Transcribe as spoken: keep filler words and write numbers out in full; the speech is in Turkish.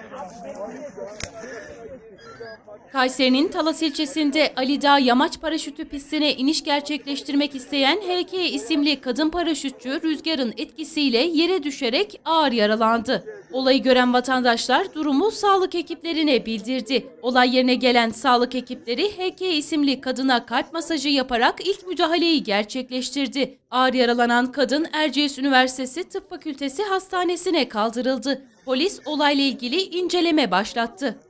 Kayseri'nin Talas ilçesinde Ali Dağ Yamaç Paraşütü pistine iniş gerçekleştirmek isteyen H K isimli kadın paraşütçü rüzgarın etkisiyle yere düşerek ağır yaralandı. Olayı gören vatandaşlar durumu sağlık ekiplerine bildirdi. Olay yerine gelen sağlık ekipleri H K isimli kadına kalp masajı yaparak ilk müdahaleyi gerçekleştirdi. Ağır yaralanan kadın Erciyes Üniversitesi Tıp Fakültesi Hastanesi'ne kaldırıldı. Polis olayla ilgili inceleme başlattı.